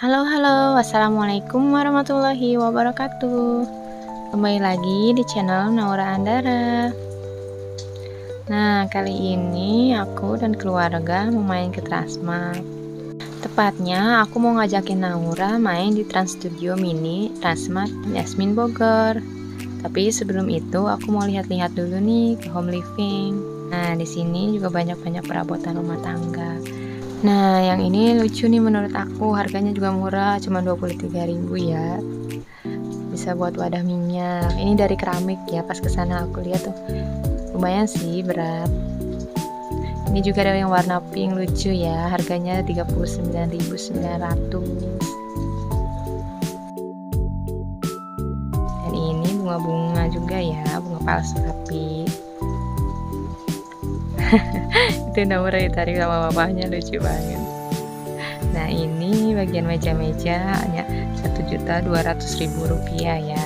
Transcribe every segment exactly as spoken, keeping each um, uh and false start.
Halo halo, assalamualaikum warahmatullahi wabarakatuh. Kembali lagi di channel Naura Andara. Nah, kali ini aku dan keluarga mau main ke Transmart. Tepatnya aku mau ngajakin Naura main di Trans Studio Mini Transmart Yasmin Bogor. Tapi sebelum itu aku mau lihat-lihat dulu nih ke home living. Nah, di sini juga banyak-banyak perabotan rumah tangga. Nah, yang ini lucu nih menurut aku, harganya juga murah, cuma dua puluh tiga ribu ya. Bisa buat wadah minyak. Ini dari keramik ya, pas kesana aku lihat tuh. Lumayan sih berat. Ini juga ada yang warna pink lucu ya, harganya tiga puluh sembilan ribu sembilan ratus. Dan ini bunga-bunga juga ya, bunga palsu tapi itu Naura ditarik sama bapaknya, lucu banget. Nah, ini bagian meja-meja hanya satu juta dua ratus ribu rupiah ya.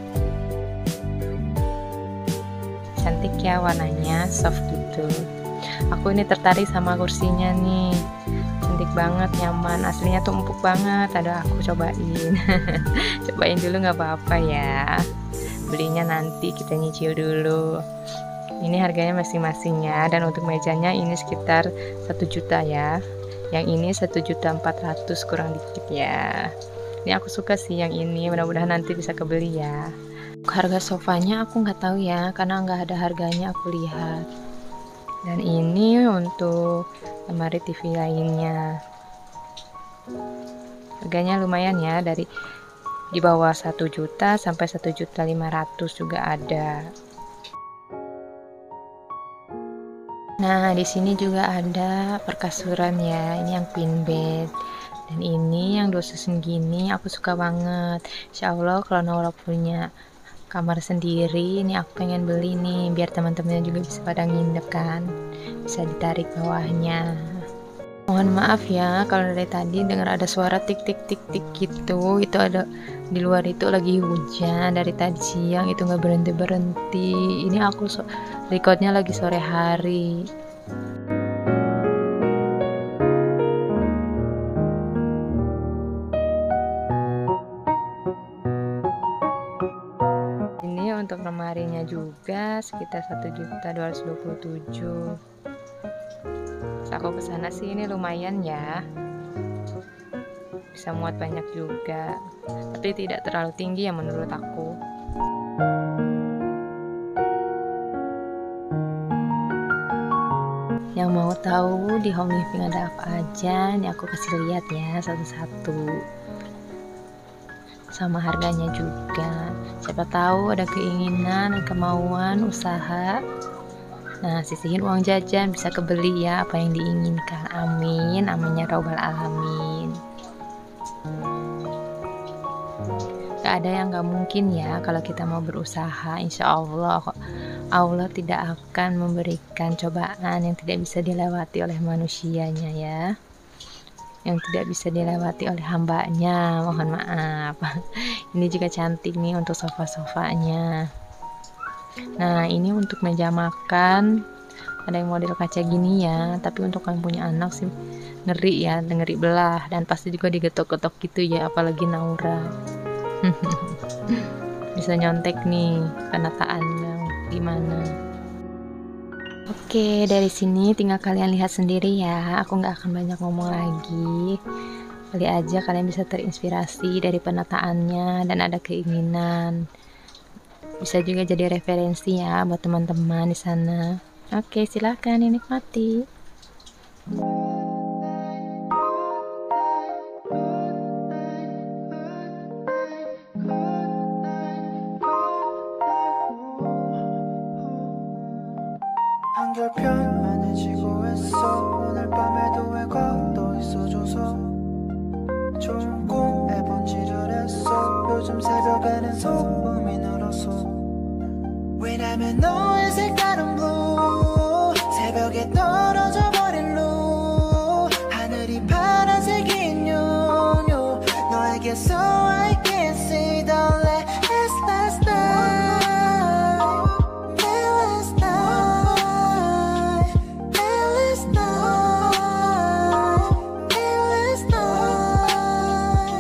Cantik ya, warnanya soft gitu. Aku ini tertarik sama kursinya nih, cantik banget, nyaman, aslinya tuh empuk banget. Ada aku cobain. Cobain dulu nggak apa-apa ya, belinya nanti kita nyicil dulu. Ini harganya masing-masing ya, dan untuk mejanya ini sekitar satu juta ya. Yang ini satu juta empat ratus kurang dikit ya. Ini aku suka sih yang ini, mudah-mudahan nanti bisa kebeli ya. Harga sofanya aku nggak tahu ya, karena nggak ada harganya aku lihat. Dan ini untuk lemari T V lainnya. Harganya lumayan ya, dari di bawah satu juta sampai satu juta lima ratus juga ada. Nah, di sini juga ada perkasuran ya. Ini yang queen bed. Dan ini yang dua susun gini, aku suka banget. Insya Allah kalau Naura punya kamar sendiri, ini aku pengen beli nih, biar teman-temannya juga bisa pada nginep kan. Bisa ditarik bawahnya. Mohon maaf ya kalau dari tadi dengar ada suara tik tik tik tik gitu. Itu ada di luar, itu lagi hujan dari tadi siang, itu nggak berhenti berhenti. Ini aku so recordnya lagi sore hari. Ini untuk lemarinya juga sekitar satu juta dua ratus dua puluh tujuh. Aku kesana sih ini lumayan ya, bisa muat banyak juga, tapi tidak terlalu tinggi ya menurut aku. Yang mau tahu di home living ada apa aja, ini aku kasih lihat ya satu-satu, sama harganya juga. Siapa tahu ada keinginan, kemauan, usaha. Nah, sisihin uang jajan, bisa kebeli ya apa yang diinginkan. Amin, aminnya robbal alamin. Gak ada yang gak mungkin ya kalau kita mau berusaha. Insya Allah kok, Allah tidak akan memberikan cobaan yang tidak bisa dilewati oleh manusianya ya, yang tidak bisa dilewati oleh hambanya. Mohon maaf. Ini juga cantik nih untuk sofa-sofanya. Nah, ini untuk meja makan, ada yang model kaca gini ya, tapi untuk yang punya anak sih ngeri ya, ngeri belah, dan pasti juga digetok-getok gitu ya, apalagi Naura. Bisa nyontek nih penataannya gimana. Oke, dari sini tinggal kalian lihat sendiri ya, aku nggak akan banyak ngomong lagi. Kali aja kalian bisa terinspirasi dari penataannya dan ada keinginan, bisa juga jadi referensi ya buat teman-teman di sana. Oke, silakan dinikmati. 한결 편안해지고 했어. 오늘 밤에도 왜 걷어 있어줘서 좋은 꿈 매번 지랄했어. 요즘 새벽에는 소음이 늘었어. 왜냐면 너의 색깔은 blue, 새벽에 떨어져 버린 루, 하늘이 파란색인 요요, 너에게서 I can see the last last night, the last night, the last night, the last night.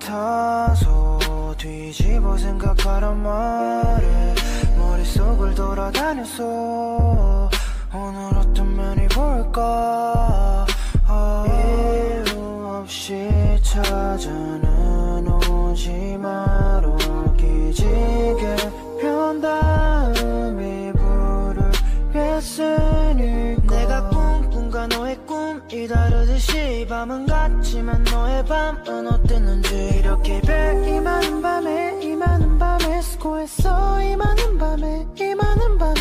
같아서 뒤집어 생각하란 말에 머릿속을 돌아다녔어. 오늘 어떤 면이 볼까. 아, 이유 없이 찾아는 오지 마로 기지개 편 다음 이불을 뺐으니까. 내가 꿈꾼과 너의 꿈이 다르듯이 밤은 같지만 너의 밤은 어땠는지. 이렇게 별 이 많은 밤에 이 많은 밤에 수고했어. 이 많은 밤에 이 많은 밤에